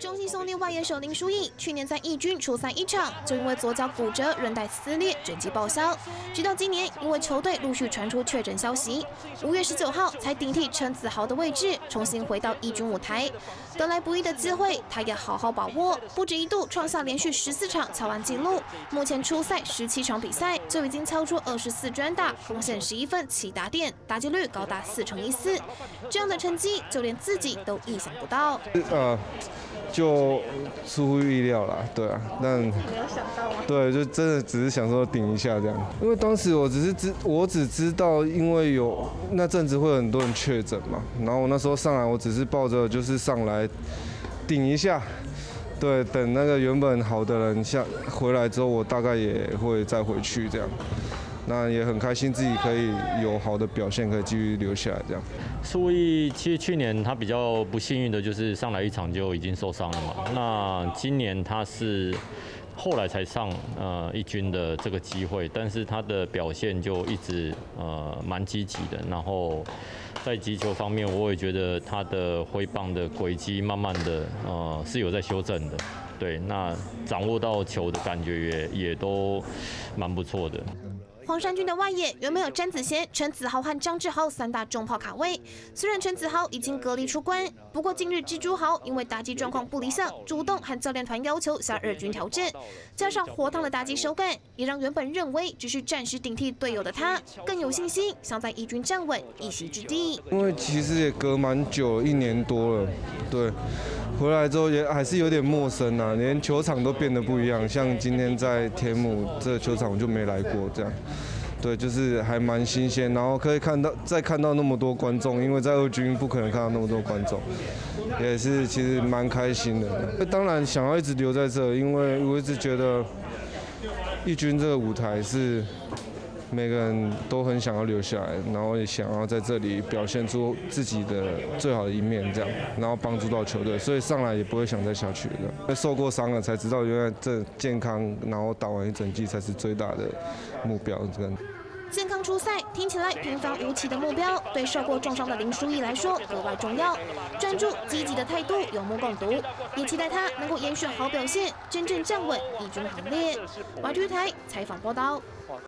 中信兄弟外野手林书义去年在一军出赛一场，就因为左脚骨折、韧带撕裂，整季报销。直到今年，因为球队陆续传出确诊消息，5月19号才顶替陈子豪的位置，重新回到一军舞台。得来不易的机会，他也好好把握，不止一度创下连续14场敲完纪录。目前出赛17场比赛，就已经敲出24专打，贡献11分7打点，打击率高达4成14。这样的成绩，就连自己都意想不到。 就出乎意料啦，对啊，但没有想到吗？对，就真的只是想说顶一下这样，因为当时我只知道，因为有那阵子会有很多人确诊嘛，然后我那时候上来，我只是抱着就是上来顶一下，对，等那个原本好的人回来之后，我大概也会再回去这样。那也很开心自己可以有好的表现，可以继续留下来这样。 书义其实去年他比较不幸运的就是上来一场就已经受伤了嘛。那今年他是后来才上一军的这个机会，但是他的表现就一直蛮积极的。然后在击球方面，我也觉得他的挥棒的轨迹慢慢的是有在修正的。对，那掌握到球的感觉也都蛮不错的。 黄衫军的外野原本有詹子贤、陈子豪和张志豪3大重炮卡位，虽然陈子豪已经隔离出关，不过近日蜘蛛豪因为打击状况不理想，主动和教练团要求下2军调整，加上火烫的打击手感，也让原本认为只是暂时顶替队友的他更有信心，想在一军站稳一席之地。 因为其实也隔蛮久，1年多了，对。回来之后也还是有点陌生啊，连球场都变得不一样。像今天在天母这个球场我就没来过，这样，对，就是还蛮新鲜。然后可以再看到那么多观众，因为在2军不可能看到那么多观众，也是其实蛮开心的。当然想要一直留在这，因为我一直觉得1军这个舞台是每个人都很想要留下来，然后也想要在这里表现出自己的最好的一面，这样，然后帮助到球队，所以上来也不会想再下去的。受过伤了才知道，原来这健康，然后打完一整季才是最大的目标。 健康出赛听起来平凡无奇的目标，对受过重伤的林书义来说格外重要。专注积极的态度有目共睹，也期待他能够延续好表现，真正站稳一军行列。YT台采访报道。